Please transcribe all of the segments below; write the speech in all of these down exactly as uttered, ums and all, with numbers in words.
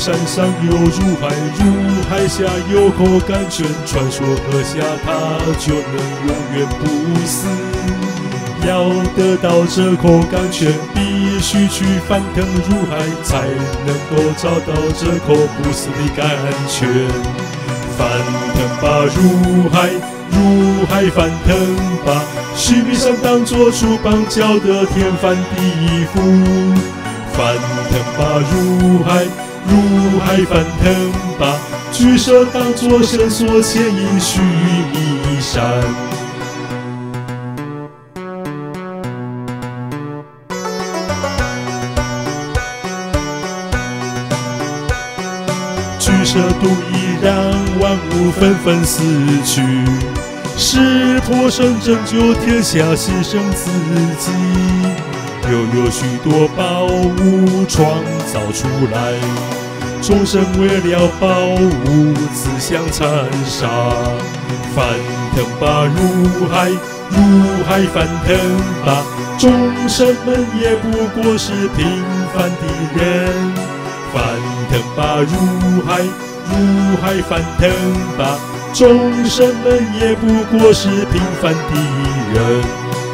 山上有入海，入海下有口甘泉，传说喝下它就能永远不死。要得到这口甘泉，必须去翻腾入海，才能够找到这口不死的甘泉。翻腾吧，入海，入海翻腾吧，须弥山当作出邦交的天翻地覆。翻腾吧，入海，入海翻腾吧，巨蛇当作绳索牵引须弥山。巨蛇毒已让万物纷纷死去，石破生拯救天下，牺牲自己。又有许多宝物创造出来，众生为了宝物自相残杀。翻腾吧，入海，入海翻腾吧，众生们也不过是平凡的人。翻腾吧，入海，入海翻腾吧，众生们也不过是平凡的人。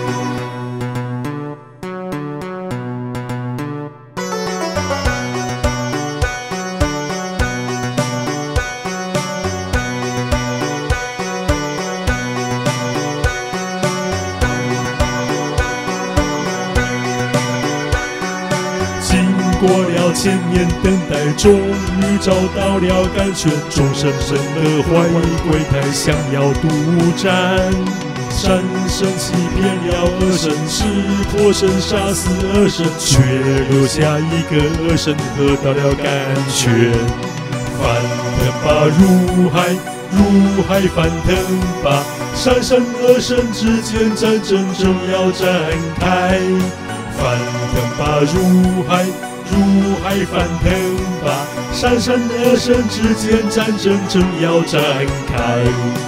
过了千年等待，终于找到了甘泉，众生生了怀鬼胎，想要独占。山神欺骗了恶神，石破神杀死恶神，却留下一个恶神喝到了甘泉。翻腾吧，入海，入海翻腾吧，山神恶神之间战争正要展开。翻腾吧，入海，入海翻腾吧，山神恶神之间战争正要展开。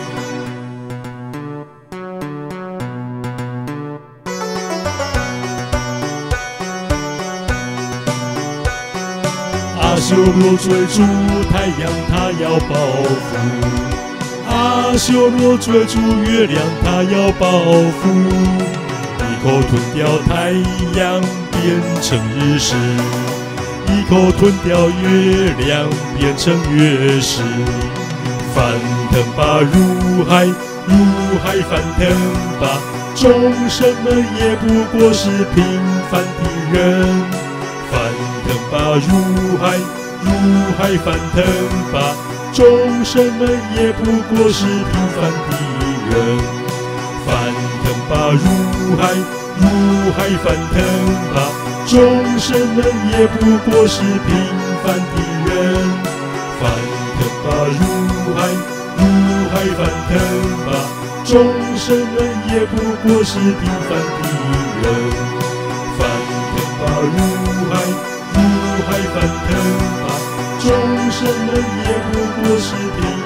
阿修罗追逐太阳，他要报复；阿修罗追逐月亮，他要报复。一口吞掉太阳，变成日食；一口吞掉月亮，变成月食。翻腾吧，入海，入海翻腾吧，众生们也不过是平凡的人。翻腾吧，入海，入海翻腾吧，众生们也不过是平凡的人。翻腾吧，入海，入海翻腾吧，众生们也不过是平凡的人。翻腾吧，入海，入海翻腾吧，众生们也不过是平凡的人。翻腾吧，入海，入海翻腾吧，众生们也不过是平